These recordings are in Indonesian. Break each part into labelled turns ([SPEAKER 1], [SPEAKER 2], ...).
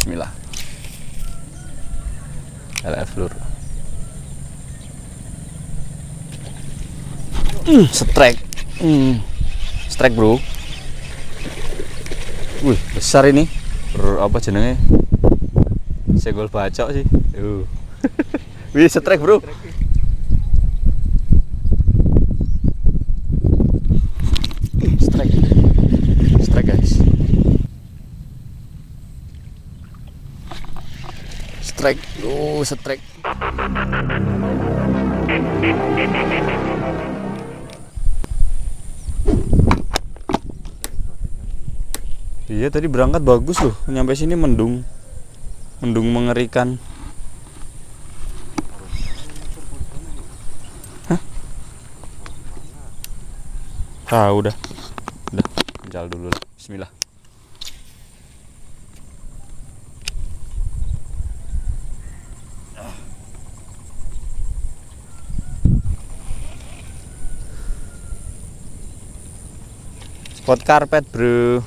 [SPEAKER 1] Bismillah. LF lur. Strike. Strike bro. Wih besar ini. Apa jenenge? Senggol bacok sih. Wih strike bro. Strike. Strike guys. Strike. Strike. Iya tadi berangkat bagus loh, nyampe sini mendung mengerikan. Hah? Udah pencal dulu lah. Bismillah. Spot karpet bro.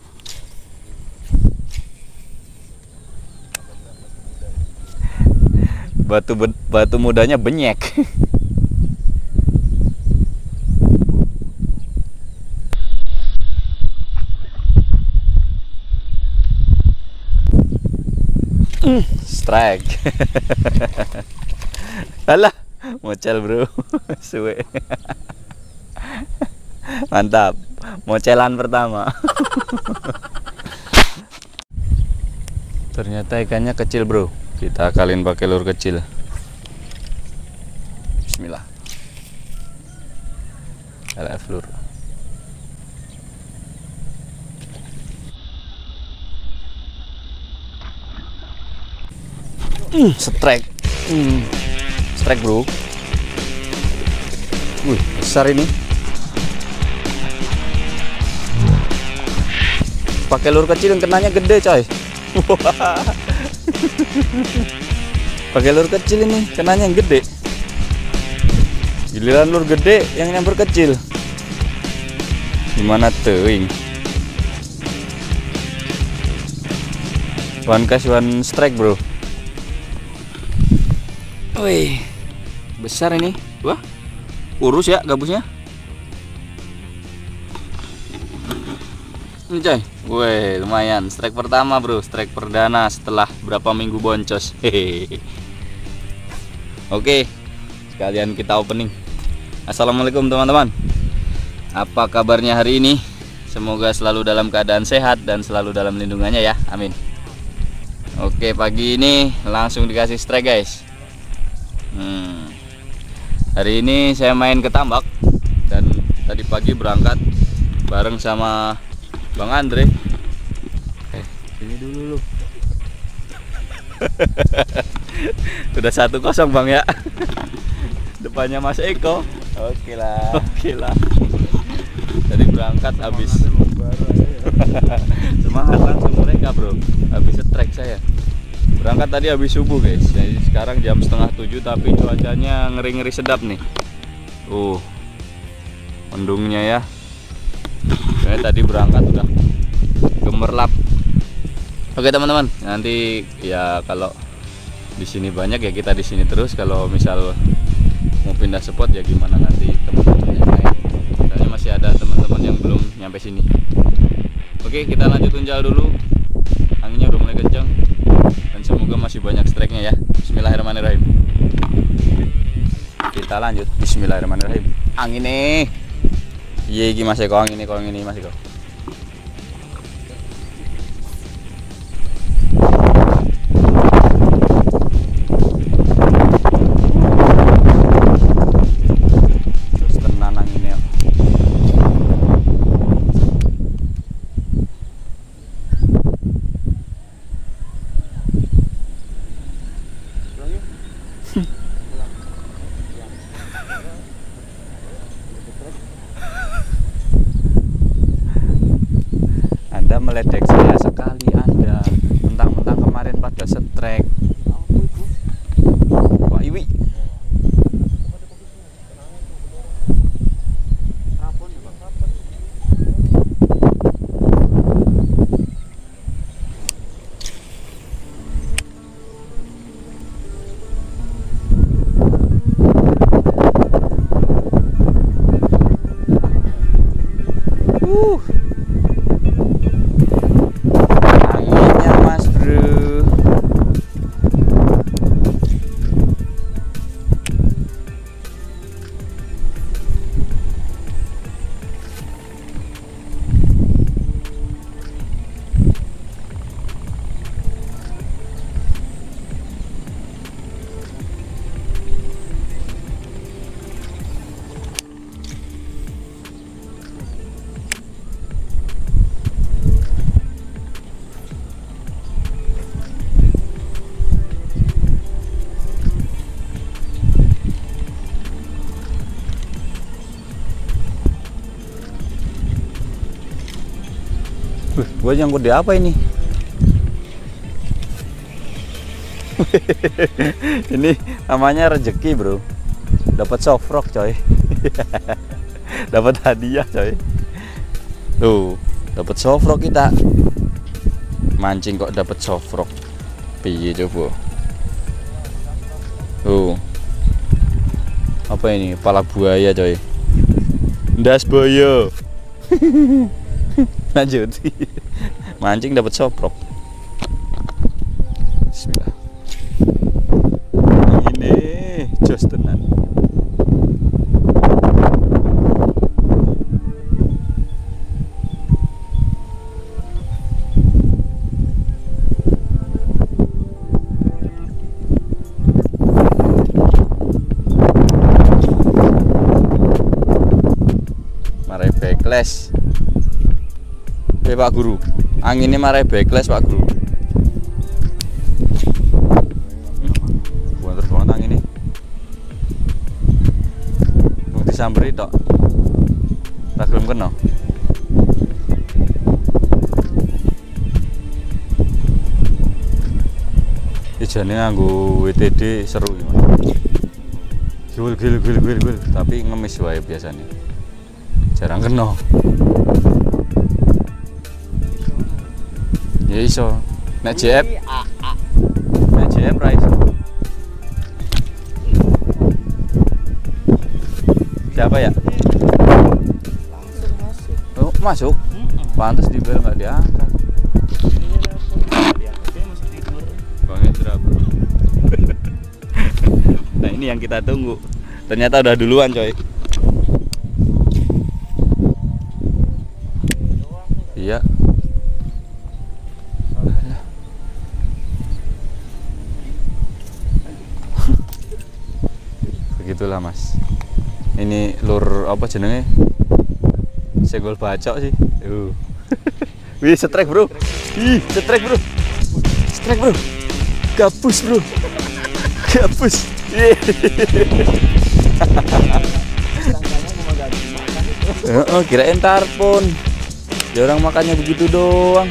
[SPEAKER 1] Batu mudanya benyek. Strike. Alah, mocel bro. Suwe. Mantap. Mocelan pertama. Ternyata ikannya kecil bro. Kita akalin pakai lur kecil. Bismillah. LF lur. Strike. Strike bro. Wih besar ini. Pakai lur kecil yang kenanya gede coy. Pakai lur kecil ini kenanya yang gede. Giliran lur gede yang nyamper kecil. Gimana tuh? One cast one strike bro. Wih besar ini. Wah urus ya gabusnya. Ini coy. Wih lumayan, strike pertama bro, strike perdana setelah berapa minggu boncos. Hehehe. Oke, sekalian kita opening. Assalamualaikum teman-teman. Apa kabarnya hari ini? Semoga selalu dalam keadaan sehat dan selalu dalam lindungannya ya, amin. Oke, pagi ini langsung dikasih strike guys. Hari ini saya main ke tambak dan tadi pagi berangkat bareng sama Bang Andre. Sini dulu lu. Udah 1-0 Bang ya. Depannya Mas Eko. Oke lah. Tadi berangkat habis. Semangat langsung mereka bro. Habis strike saya. Berangkat tadi habis subuh guys. Jadi sekarang jam 6:30 tapi cuacanya ngeri-ngeri sedap nih. Mendungnya ya. Tadi berangkat udah gemerlap. Oke teman-teman, nanti ya kalau di sini banyak ya kita di sini terus. Kalau misal mau pindah spot ya gimana nanti teman-teman yang lain. Soalnya masih ada teman-teman yang belum nyampe sini. Oke, kita lanjut unjal dulu. Anginnya udah mulai kencang dan semoga masih banyak strike-nya ya. Bismillahirrahmanirrahim. Kita lanjut. Bismillahirrahmanirrahim. Angin nih. Iya, iki Mas Eko, angin ini Mas Eko. Gue nyangkut di apa ini? Ini namanya rezeki bro. Dapat soft rock coy. Dapat hadiah coy. Tuh, dapat soft rock kita. Mancing kok dapat soft rock. Piye coba? Tuh. Apa ini? Kepala buaya coy. Ndas buaya. Lanjut. Mancing dapat soft rock. Bismillah. Ini jos tenan. Marai backlash. Pak Guru, anginnya marai backlash Pak Guru. Buat terus banget angin ini. Mau disamperi tok. Tak belum kena. Ijane nganggo WTD seru gimana? Gil. Tapi ngemis wae biasanya. Jarang kena. Ya iso. Nek JF. Nek JF ra iso. Siapa ya?
[SPEAKER 2] Langsung masuk.
[SPEAKER 1] Oh, masuk. Pantas di bel enggak diangkat.
[SPEAKER 2] Dia masih tidur.
[SPEAKER 1] Bang Hendra, bro. Nah, ini yang kita tunggu. Ternyata udah duluan, coy. Iya. Begitulah mas. Ini lur apa jenenge? Senggol bacok sih. Wih strike bro. Ih strike bro. Strike bro. Gabus bro. Gabus. Oh kirain tarpon. Ya orang makannya begitu doang.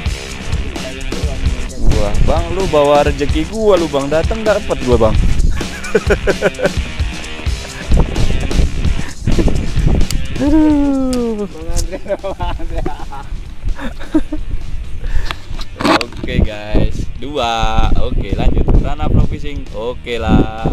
[SPEAKER 1] Wah bang lu bawa rezeki gua lu bang, datang dapat gua bang. Aduh. Oke guys, 2. Oke lanjut. Rana Pro Fishing. Oke lah.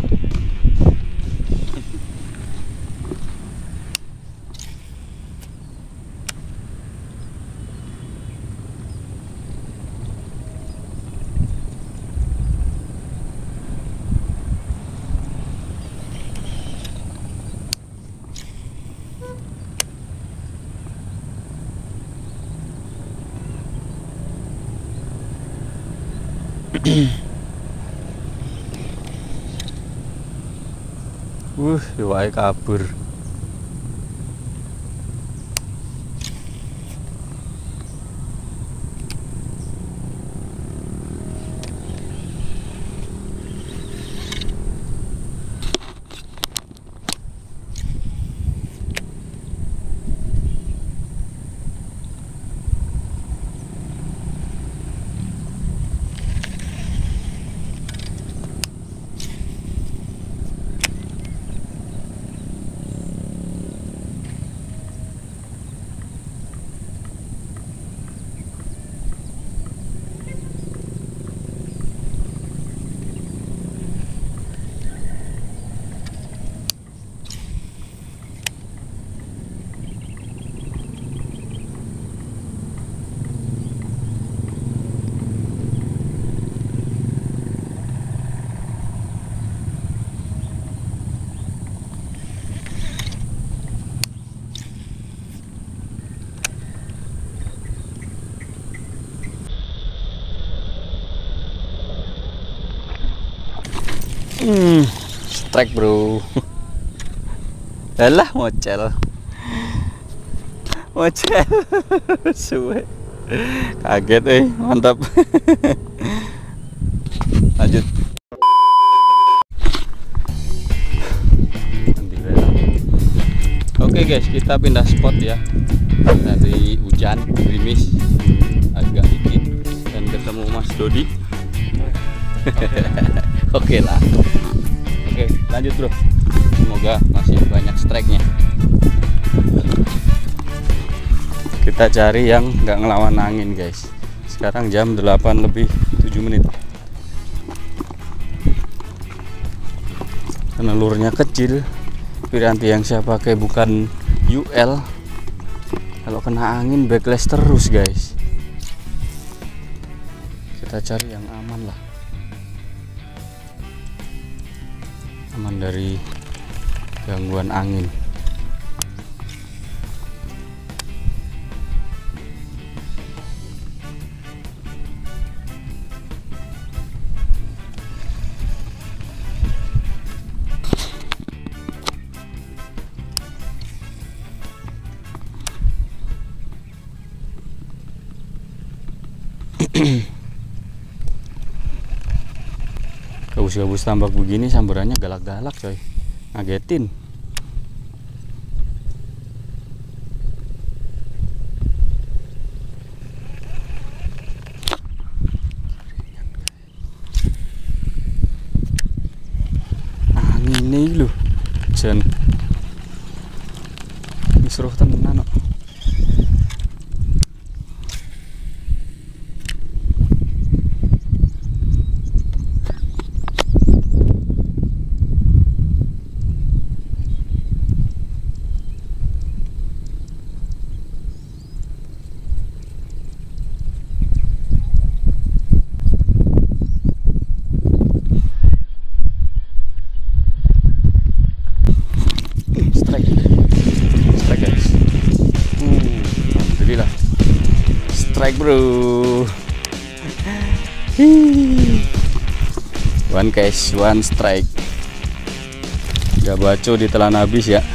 [SPEAKER 1] Iwake kabur. Strike bro. Alah mocel. Mocel. Suwe. Kaget mantap. Lanjut. Oke guys, kita pindah spot ya. Dari hujan, gerimis, agak Dodi. Oke lah. Oke, lanjut bro. Semoga masih banyak strike-nya. Kita cari yang nggak ngelawan angin guys. Sekarang jam 8 lebih 7 menit. Penelurnya kecil. Piranti yang saya pakai bukan UL. Kalau kena angin backlash terus guys. Kita cari yang aman lah, aman dari gangguan angin. Gabus-gabus tambak begini sambarannya galak-galak coy, ngagetin. Angin nih lu jen misruh tenan kok. Strike bro. One catch, one strike. Gak baco ditelan habis ya.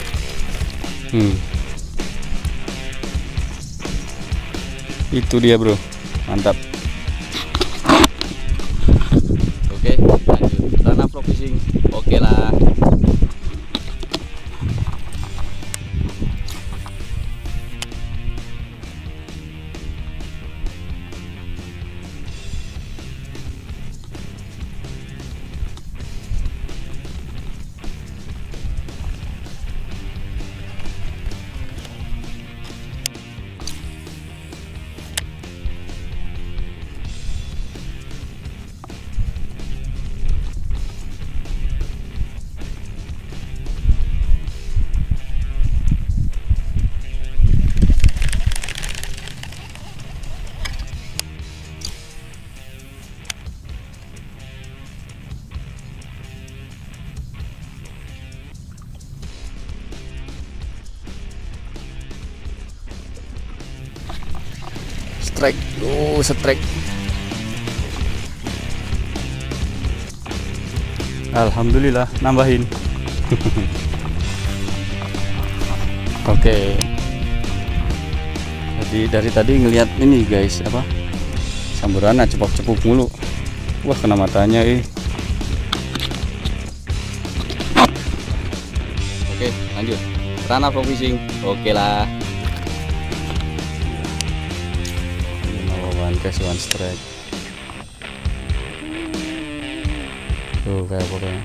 [SPEAKER 1] Itu dia bro, mantap. Oke, lanjut Rana Pro Fishing. Oke lah. Strike, strike. Alhamdulillah nambahin. Oke. Jadi dari tadi ngelihat ini guys, apa? Samburana cepuk-cepuk mulu. Wah, kena matanya Oke, lanjut. Rana Pro Fishing. Oke lah. One catch, one strike. Tuh kayak pokoknya.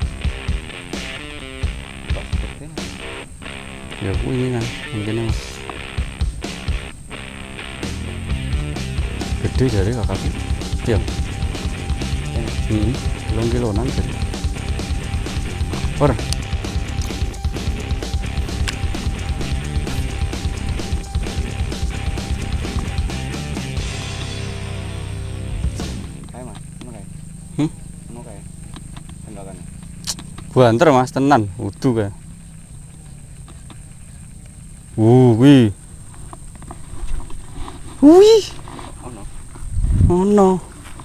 [SPEAKER 1] Ya ini kan mungkin emang gede dari kakak. Iya. Belum kiloan jadi. Orang. Banter mas tenan utuh kayak. Wih. Wih. Oh no.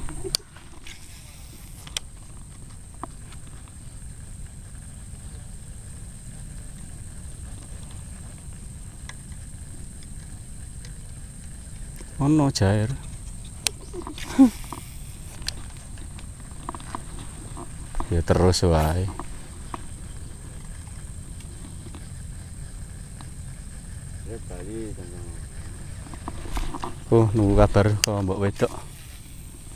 [SPEAKER 1] Oh no, cair. Ya terus wae. Nunggu kabar kok Mbak Wedok.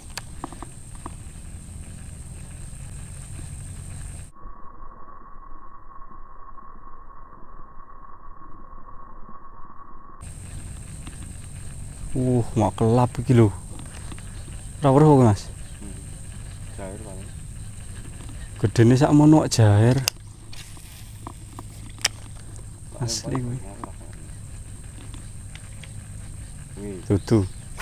[SPEAKER 3] Mau kelap iki lho. Ora weruh Mas.
[SPEAKER 2] Cair paling.
[SPEAKER 3] Gedene sak mono kok jair. Asli kuwi. Dudu.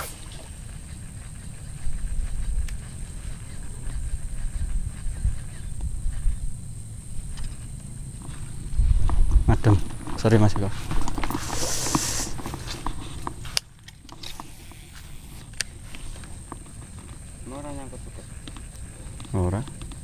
[SPEAKER 3] Adem. Sorry Mas kok.
[SPEAKER 2] Ora nyangkut juga.
[SPEAKER 3] Ora.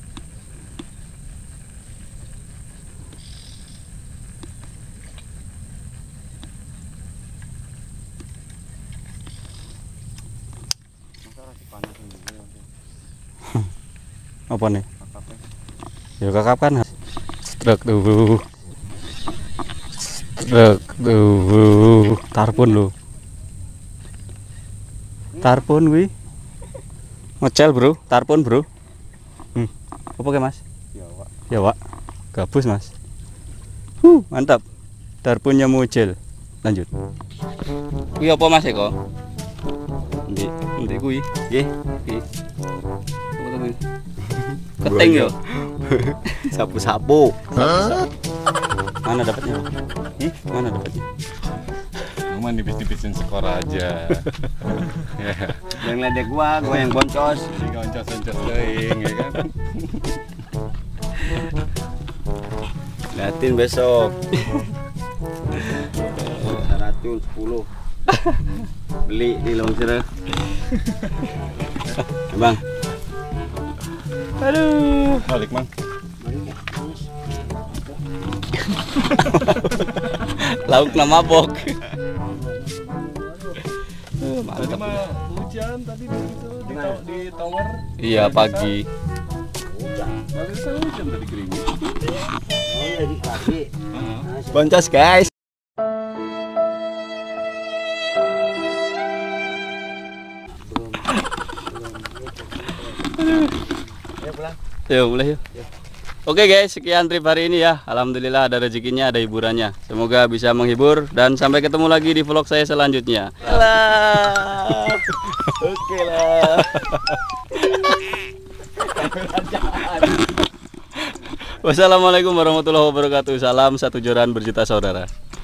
[SPEAKER 2] Masa dipanasin dulu.
[SPEAKER 3] Apa nih?
[SPEAKER 2] Kakapnya.
[SPEAKER 3] Ya kakap kan. Struk tuh. Struk tuh. Tarpon lho. Tarpon kuwi. Ngecel, Bro. Tarpon, Bro. Apa ke, Mas?
[SPEAKER 2] Ya, Pak.
[SPEAKER 3] Ya, Pak. Gabus, Mas. Mantap. Tarpunnya mujel. Lanjut. Kuwi apa, Mas Eko? Endi kuwi? Nggih, iki. Apa to kuwi? Keting yo.
[SPEAKER 2] Sapu-sapu.
[SPEAKER 3] Mana dapatnya? Mana dapatnya?
[SPEAKER 1] Cuman dipis-dipisin skor aja.
[SPEAKER 2] Yang ledek gua yang boncos.
[SPEAKER 1] Dikoncos-oncos teuing ya kan.
[SPEAKER 2] Liatin besok. 110. Beli di Longsir. Bang.
[SPEAKER 3] Aduh.
[SPEAKER 1] Balik, Mang.
[SPEAKER 3] Lauk nama bok.
[SPEAKER 1] Tadi mah hujan tadi di tower.
[SPEAKER 3] Iya pagi.
[SPEAKER 1] Tadi hujan tadi gerimis.
[SPEAKER 3] Boncos guys. Yuk mulai yuk. Oke guys, sekian trip hari ini ya. Alhamdulillah ada rezekinya, ada hiburannya. Semoga bisa menghibur dan sampai ketemu lagi di vlog saya selanjutnya. Oke lah. Wassalamualaikum warahmatullahi wabarakatuh. Salam satu joran berjuta saudara.